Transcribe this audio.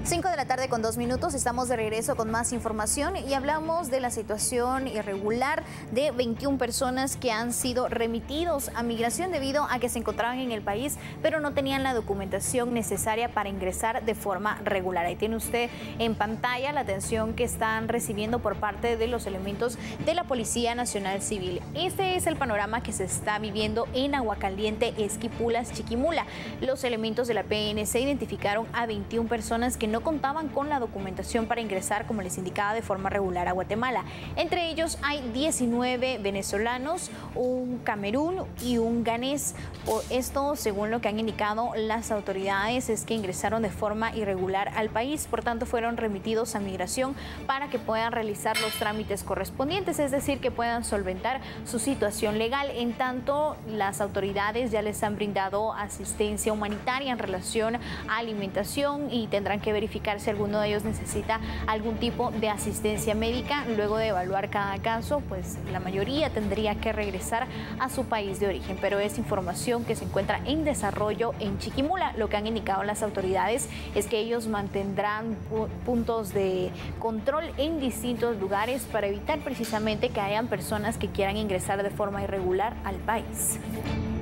5 de la tarde con 2 minutos, estamos de regreso con más información y hablamos de la situación irregular de 21 personas que han sido remitidos a migración debido a que se encontraban en el país, pero no tenían la documentación necesaria para ingresar de forma regular. Ahí tiene usted en pantalla la atención que están recibiendo por parte de los elementos de la Policía Nacional Civil. Este es el panorama que se está viviendo en Aguacaliente, Esquipulas, Chiquimula. Los elementos de la PNC identificaron a 21 personas que no contaban con la documentación para ingresar, como les indicaba, de forma regular a Guatemala. Entre ellos hay 19 venezolanos, un Camerún y un ganés. Esto, según lo que han indicado las autoridades, es que ingresaron de forma irregular al país, por tanto fueron remitidos a migración para que puedan realizar los trámites correspondientes, es decir, que puedan solventar su situación legal. En tanto, las autoridades ya les han brindado asistencia humanitaria en relación a alimentación y tendrán que verificar si alguno de ellos necesita algún tipo de asistencia médica. Luego de evaluar cada caso, pues la mayoría tendría que regresar a su país de origen, pero es información que se encuentra en desarrollo en Chiquimula. Lo que han indicado las autoridades es que ellos mantendrán puntos de control en distintos lugares para evitar precisamente que hayan personas que quieran ingresar de forma irregular al país.